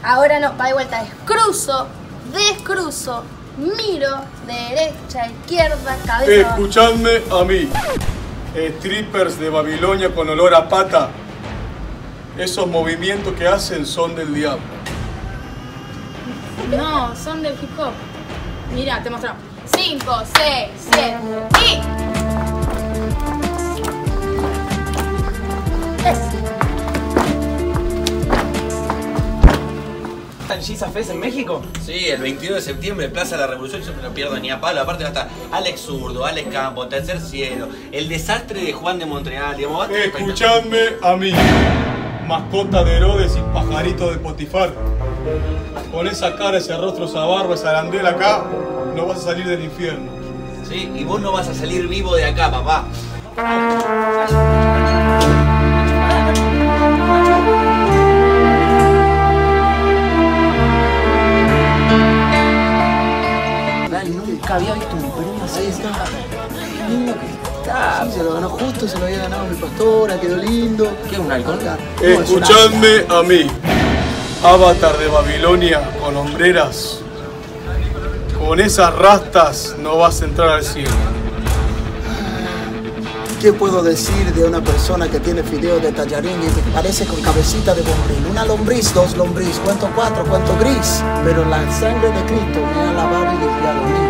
Ahora no, va de vuelta. Descruzo, descruzo, miro, derecha, izquierda, cabeza. Escuchadme a mí. Strippers de Babilonia con olor a pata. Esos movimientos que hacen son del diablo. No, son del hip hop. Mira, te mostramos. 5, 6, 7 y... ¿Está el Jesus Fest en México? Sí, el 22 de septiembre, Plaza de la Revolución, yo no me lo pierdo ni a palo. Aparte va a estar Alex Zurdo, Alex Campo, Tercer Cielo, el desastre de Juan de Montreal, digamos. Escuchadme a mí. Mascota de Herodes y pajarito de Potifar. Con esa cara, ese rostro, esa barba, esa arandela acá, no vas a salir del infierno. Sí, y vos no vas a salir vivo de acá, papá. Nunca había visto un premio así. Lindo que está. Sí, se lo ganó justo, se lo había ganado mi pastora, quedó lindo. ¿Qué es un halcón? Escuchadme a mí. Avatar de Babilonia con hombreras. Con esas rastas no vas a entrar al cielo. ¿Qué puedo decir de una persona que tiene fideos de tallarín y que parece con cabecita de bombrín? Una lombriz, dos lombriz, cuento cuatro, cuento gris. Pero la sangre de Cristo me ha lavado y limpiado.